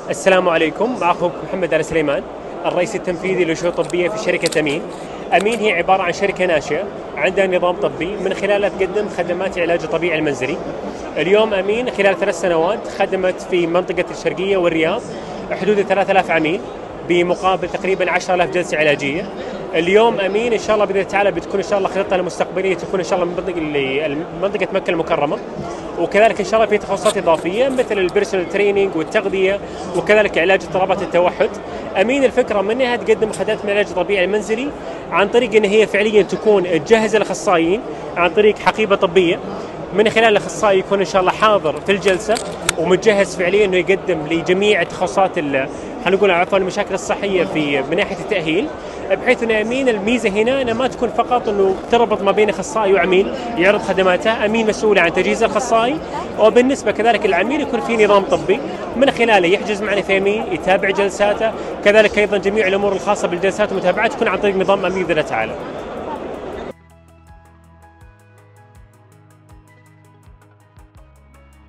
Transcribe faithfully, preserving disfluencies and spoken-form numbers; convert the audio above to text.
السلام عليكم، مع اخوكم محمد آل سليمان، الرئيس التنفيذي لشؤون طبيه في شركه امين. امين هي عباره عن شركه ناشئه عندها نظام طبي من خلاله تقدم خدمات العلاج الطبيعي المنزلي. اليوم امين خلال ثلاث سنوات خدمت في منطقه الشرقيه والرياض حدود ثلاثة آلاف عميل بمقابل تقريبا عشرة آلاف جلسه علاجيه. اليوم امين ان شاء الله باذن الله تعالى بتكون ان شاء الله خطتها المستقبليه تكون ان شاء الله من منطقه منطقه مكه المكرمه، وكذلك ان شاء الله في تخصصات اضافيه مثل البيرسونال تريننج والتغذيه وكذلك علاج اضطرابات التوحد. امين الفكره منها تقدم خدمات من العلاج الطبيعي المنزلي عن طريق ان هي فعليا تكون تجهز الاخصائيين عن طريق حقيبه طبيه، من خلال الاخصائي يكون ان شاء الله حاضر في الجلسه ومتجهز فعليا انه يقدم لجميع التخصصات خلينا نقول عفوا المشاكل الصحيه في من ناحيه التاهيل، بحيث ان امين الميزه هنا انها ما تكون فقط انه تربط ما بين اخصائي وعميل يعرض خدماته. امين مسؤوله عن تجهيز الاخصائي، وبالنسبه كذلك العميل يكون في نظام طبي من خلاله يحجز معنا في امين، يتابع جلساته، كذلك ايضا جميع الامور الخاصه بالجلسات والمتابعات تكون عن طريق نظام امين باذن الله تعالى.